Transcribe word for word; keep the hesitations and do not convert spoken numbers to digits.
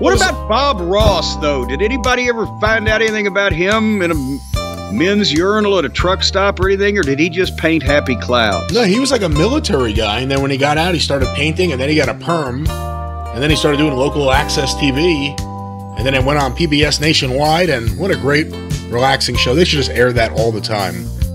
What about Bob Ross, though? Did anybody ever find out anything about him in a men's urinal at a truck stop or anything, or did he just paint happy clouds? No, he was like a military guy, and then when he got out, he started painting, and then he got a perm, and then he started doing local access T V, and then it went on P B S nationwide, and what a great, relaxing show. They should just air that all the time.